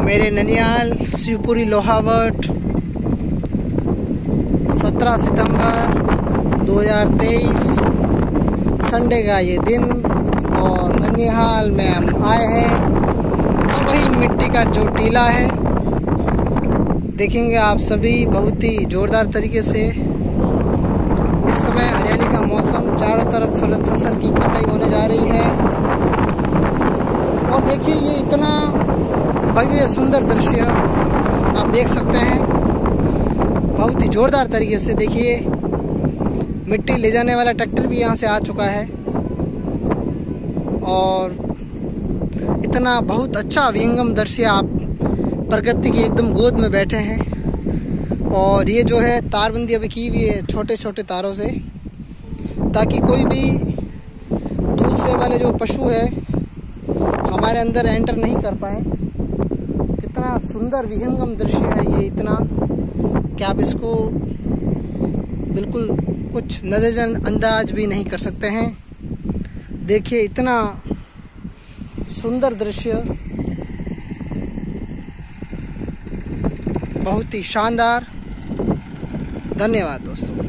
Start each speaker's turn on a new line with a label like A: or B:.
A: मेरे ननिहाल शिवपुरी लोहावट 17 सितंबर 2023 संडे का ये दिन और ननिहाल में हम आए हैं और वही मिट्टी का जो टीला है देखेंगे आप सभी बहुत ही जोरदार तरीके से। इस समय हरियाली का मौसम, चारों तरफ फसल की कटाई होने जा रही है और देखिए ये इतना भव्य सुंदर दृश्य आप देख सकते हैं। बहुत ही जोरदार तरीके से देखिए मिट्टी ले जाने वाला ट्रैक्टर भी यहाँ से आ चुका है और इतना बहुत अच्छा विहंगम दृश्य। आप प्रकृति की एकदम गोद में बैठे हैं और ये जो है तारबंदी अभी की हुई है छोटे छोटे तारों से, ताकि कोई भी दूसरे वाले जो पशु है हमारे अंदर एंटर नहीं कर पाए। कितना सुंदर विहंगम दृश्य है ये, इतना कि आप इसको बिल्कुल कुछ नज़रअंदाज भी नहीं कर सकते हैं। देखिए इतना सुंदर दृश्य, बहुत ही शानदार। धन्यवाद दोस्तों।